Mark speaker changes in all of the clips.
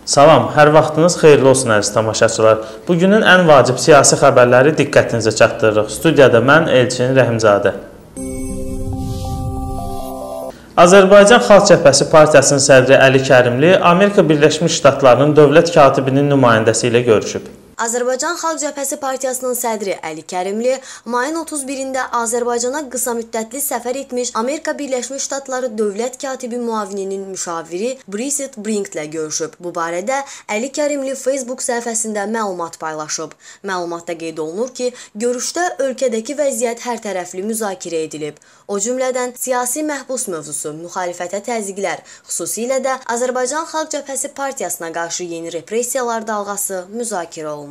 Speaker 1: Salam, hər vaxtınız xeyirli olsun əziz tamaşaçılar. Bugünün ən vacib siyasi xəbərləri diqqətinizə çatdırırıq. Studiyada mən Elçin Rəhimzadə. Azərbaycan Xalq Cəbhəsi Partiyasının sədri Əli Kərimli Amerika Birləşmiş Ştatlarının dövlət katibinin nümayəndəsi ilə görüşüb.
Speaker 2: Azərbaycan Xalq Cəbhəsi Partiyasının sədri Əli Kərimli mayın 31-də Azərbaycana qısa müddətli səfər etmiş Amerika Birləşmiş Ştatları dövlət katibi müavininin müşaviri Bridget Brinklə görüşüb. Bu barədə Əli Kərimli Facebook səhifəsində məlumat paylaşıb. Məlumatda qeyd olunur ki, görüşdə ölkədəki vəziyyət hərtərəfli müzakirə edilib. O cümlədən siyasi məhbus mövzusu, müxalifətə təzyiqlər, xüsusilə də Azərbaycan Xalq Cəbhəsi Partiyasına qarşı yeni repressiyalar dalğası müzakirə olunub.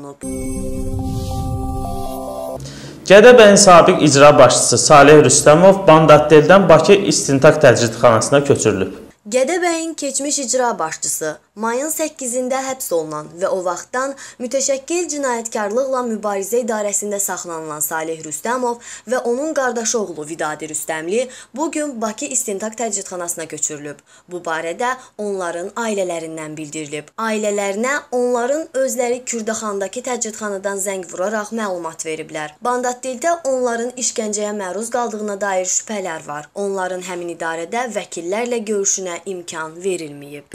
Speaker 1: Gədəbəyin sabiq icra başçısı Saleh Rüstəmov Bandatdeldən Bakı İstintaq Təcridxanasına köçürülüb.
Speaker 2: Gədəbəyin keçmiş icra başçısı mayın 8-də həbs olunan və o vaxtdan mütəşəkkil cinayətkarlıqla mübarizə idarəsində saxlanılan Saleh Rüstəmov və onun qardaşı oğlu Vidadi Rüstəmli bugün Bakı İstintaq Təcridxanasına köçürülüb. Bu barədə onların ailələrindən bildirilib. Ailələrinə onların özləri Kürdaxandakı təcridxanadan zəng vuraraq məlumat veriblər. Bandatdeldə onların işgəncəyə məruz qaldığına dair şübhələr var. Onların həmin idarədə vəkillərlə görüşünə imkan verilməyib.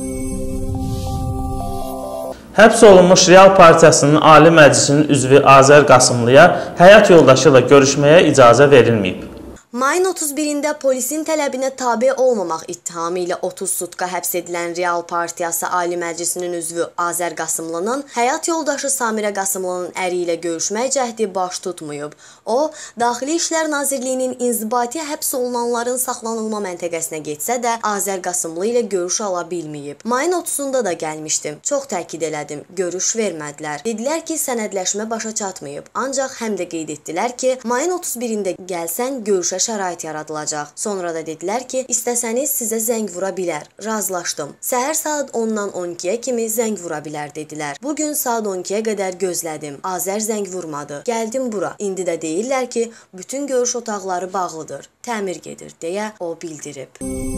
Speaker 1: Həbs olunmuş Real Partiyasının Ali Məclisinin üzvü Azər Qasımlıya həyat yoldaşı ilə görüşməyə icazə verilməyib.
Speaker 2: Mayın 31-də polisin tələbinə tabe olmamaq ittihamı ilə 30 sutka həbs edilən Real Partiyası Ali Məclisinin üzvü Azər Qasımlının həyat yoldaşı Samirə Qasımlının əri ilə görüşmək cəhdi baş tutmayıb. O, Daxili İşlər Nazirliyinin inzibati həbs olunanların saxlanılma məntəqəsinə getsə də Azər Qasımlı ilə görüş ala bilməyib. Mayın 30-da da gəlmişdim. Çox təkid elədim. Görüş vermədilər. Dedilər ki, sənədləşmə başa çatmayıb. Ancaq həm də qeyd etdilər ki, mayın 31-də gəlsən görüşə şərait yaradılacaq. Sonra da dedilər ki, istəsəniz sizə zəng vura bilər. Razılaşdım. Səhər saat 10-dan 12-yə kimi zəng vura bilər dedilər. Bugün saat 12-yə qədər gözlədim. Azər zəng vurmadı. Gəldim bura. İndi də deyirlər ki, bütün görüş otaqları bağlıdır. Təmir gedir, deyə o bildirib.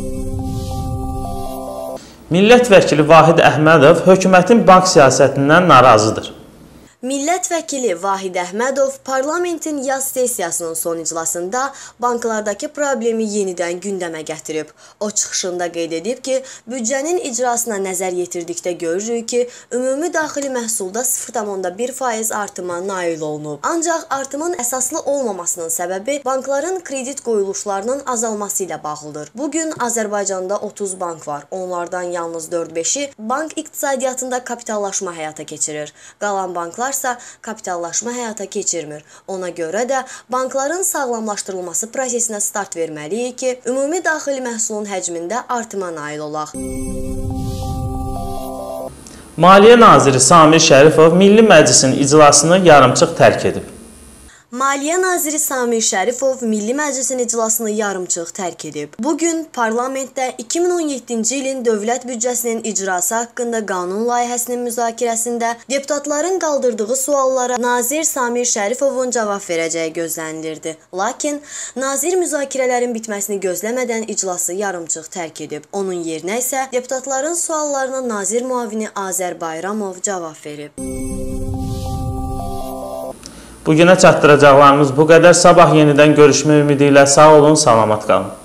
Speaker 1: Millət vəkili Vahid Əhmədov hökumətin bank siyasətindən narazıdır.
Speaker 2: Millət vəkili Vahid Əhmədov parlamentin yaz sessiyasının son iclasında banklardakı problemi yenidən gündəmə gətirib. O çıxışında qeyd edib ki, büdcənin icrasına nəzər yetirdikdə görürük ki, ümumi daxili məhsulda 0,1% artıma nail olunub. Ancaq artımın əsaslı olmamasının səbəbi bankların kredit qoyuluşlarının azalması ilə bağlıdır. Bugün Azərbaycanda 30 bank var. Onlardan yalnız 4-5-i bank iqtisadiyyatında kapitallaşma həyata keçirir. Qalan banklar kapitallaşma həyata keçirmir. Ona görə də bankların sağlamlaşdırılması prosesinə start verməliyik ki, ümumi daxili məhsulun həcmində artıma nail olaq.
Speaker 1: Maliyyə naziri Samir Şərifov Milli Məclisin iclasını yarımçıq tərk edib.
Speaker 2: Maliyyə naziri Samir Şərifov Milli Məclisin iclasını yarımçıq tərk edib. Bugün parlamentdə 2017-ci ilin dövlət büdcəsinin icrası haqqında qanun layihəsinin müzakirəsində deputatların qaldırdığı suallara nazir Samir Şərifovun cavab verəcəyi gözlənilirdi. Lakin nazir müzakirələrin bitməsini gözləmədən iclası yarımçıq tərk edib. Onun yerinə isə deputatların suallarına nazir müavini Azər Bayramov cavab verib.
Speaker 1: Bugünə çatdıracaqlarımız bu qədər. Sabah yenidən görüşmə ümidi ilə sağ olun, salamat qalın.